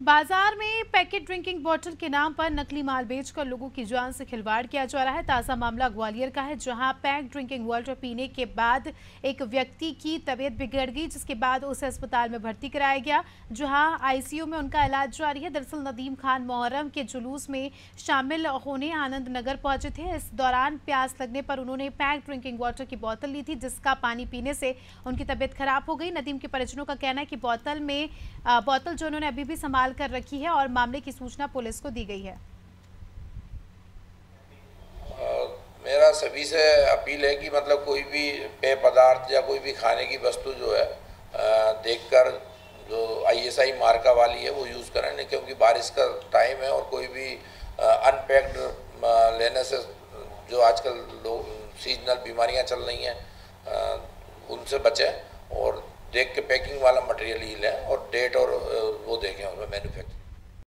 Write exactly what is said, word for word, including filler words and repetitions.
बाजार में packet drinking बोतल के नाम पर नकली माल बेचकर लोगों की जान से खिलवाड़ किया जा रहा है। ताजा मामला ग्वालियर का है, जहां पैक ड्रिंकिंग वाटर पीने के बाद एक व्यक्ति की तबीयत बिगड़ गई, जिसके बाद उसे अस्पताल में भर्ती कराया गया, जहां आईसीयू में उनका इलाज जारी है। दरअसल नदीम खान मोहर्रम के जुलूस में शामिल होने आनंद नगर पहुंचे थे। इस दौरान प्यास लगने पर उन्होंने पैक ड्रिंकिंग वाटर की बोतल ली थी, जिसका पानी पीने से उनकी तबीयत खराब हो गई। नदीम के परिजनों का कहना है कि बोतल में बोतल जो उन्होंने अभी भी संभाल कर रखी है और मामले की सूचना पुलिस को दी गई है। मेरा सभी से अपील है कि मतलब कोई भी पेय पदार्थ या कोई भी खाने की वस्तु जो है देखकर जो आईएसआई मार्का वाली है वो यूज़ करें, नहीं क्योंकि बारिश का टाइम है और कोई भी अनपैक्ड लेने से जो आजकल लोग सीजनल बीमारियां चल रही हैं उनसे बचें और देख के पैकिंग वाला मटेरियल ही लें और डेट और वो देखें उसमें मैन्युफैक्चर